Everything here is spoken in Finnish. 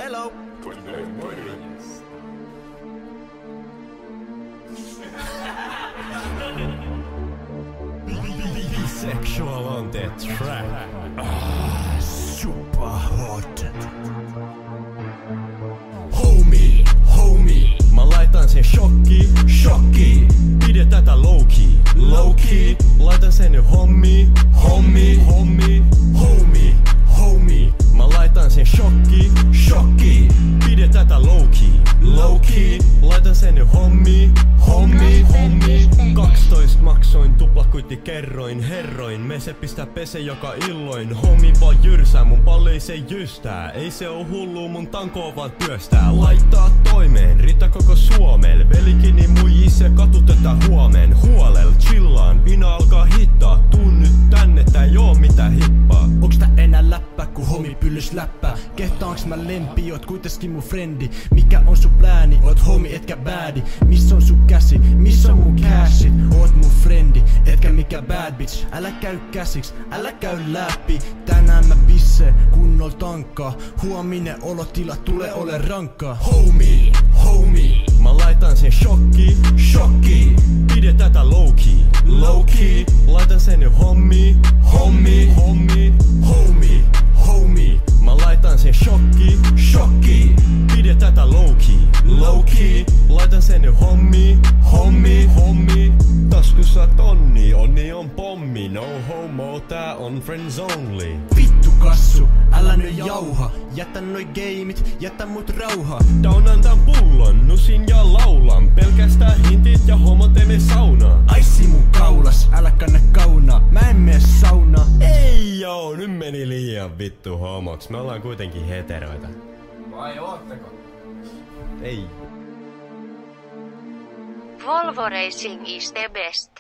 Hello. Sexual on the track. Super hot. Homie. Mä laitan sen shokki. Pidä tätä low key. Laitan sen nyt hommi. Mä laitan sen shokki. Pidä tätä low key. Laitan sen nyt hommi. 12 maksoin, tuplakuitti kerroin, herroin. Mese pistää pese joka illoin. Hommi vaan jyrsää, mun palli se jystää. Ei se oo hullu, mun tankoo vaan työstää. Laittaa toimeen, riittää koko Suomel. Velikini muijis ja katutetaan huomen. Huolel, chillaan, vina alkaa hittaa. Tuu nyt tänne, tää ei oo mitään hippaa. Onks tää enää läppä, kun homi pyllys läppää? Kehtaanks mä lempi, oot kuitenkin mun frendi. Mikä on sun plääni, oot homi etkä bäädi. Missä on sun käsi, missä on mun cashit? Oot mun frendi, etkä mikä bad bitch. Älä käy käsiks, älä käy läpi. Tänään mä pisse, kunnol tankkaa. Huominen olotila tulee ole rankkaa. Homie. Mä laitan sen shokki. Pidä tätä low key. Laitan sen nyt hommi. Mä laitan sen shokki. Pidä tätä low key. Laitan sen nyt hommi. Taskussa tonni, onni on pommi. No homo, tää on friends only. Vittu kassu, älä nyt jauha. Jätä noi gameit, jätä mut rauha. Downan tän pullon, nusin ja laulan. Pelkästään hintit ja homot ei mene saunaan. Aissi mun kaulas, älä kanna kaunaa. Mä en mene saunaa. Ei joo, nyt meni liian vittu homoks. Me ollaan kuitenkin heteroita. Vai ootteko? Ei. Volvo Racing is the best.